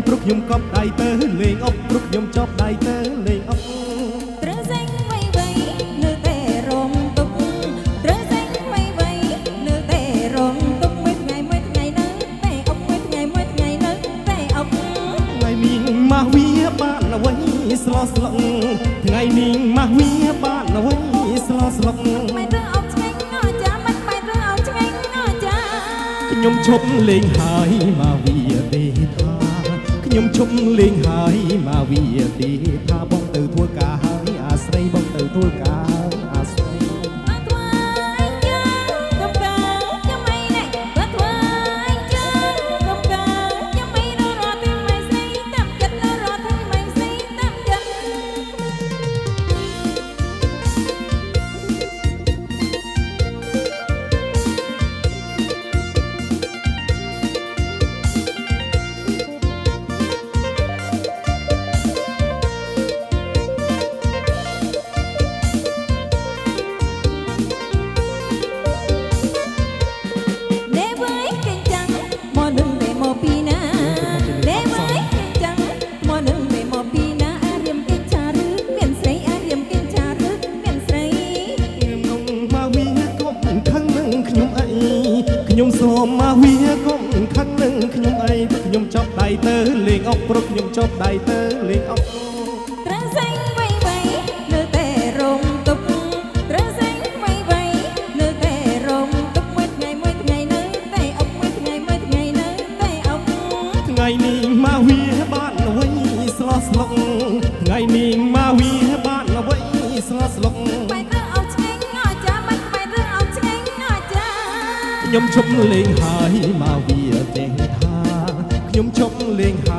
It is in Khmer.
ព្រោះខ្ញុំកប់ដៃទៅលេងអុកព្រោះខ្ញុំចប់ដៃទៅលេងអុកត្រូវសេងវៃវៃនៅតែរងទុកត្រូវសេងវៃវៃនៅតែរងទុកមួយថ្ងៃនៅតែអុកមួយថ្ងៃនៅតែអុកថ្ងៃនេះមកវាបានអ្វីស្លោស្លុកថ្ងៃនេះមកវាបានអ្វីស្លោស្លុកបែរទៅអុកឆ្ងាញ់ងអចាមិនបែរទៅអុកឆ្ងាញ់ងអចាខ្ញុំឈប់លេងហើយមកវាទេថាខ្ញុំឈប់លេងហើយមកវាទេថាបងទៅធ្វើការហើយអាស្រ័យបងទៅធ្វើការហើយអាស្រ័យអត់ធ្វើអញចាកំកាខ្ញុំអីណែអត់ធ្វើអញចាកំកាខ្ញុំអីរត់ទៅមិនស្រីតាមចិត្តរត់ទៅមិនស្រីតាមចិត្តខ្ញុំសូមមកវាកុំខឹងនឹងខ្ញុំអីខ្ញុំចប់ដៃទៅលេងអុកព្រោះខ្ញុំចប់ដៃទៅលេងអុកត្រូវសេងវៃវៃនៅតែរងទុកត្រូវសេងវៃវៃនៅតែរងទុកមួយថ្ងៃនៅតែអុកមួយថ្ងៃនៅតែអុកថ្ងៃនេះមកវាបានអ្វីស្លោស្លុកថ្ងៃនេះមកវាបានអ្វីស្លោស្លុកបែរទៅអុកឆ្ងាញ់ងអចាមិនបែរទៅអុកឆ្ងាញ់ងអចាខ្ញុំឈប់លេងហើយមកវាទេថាខ្ញុំឈប់លេងហើ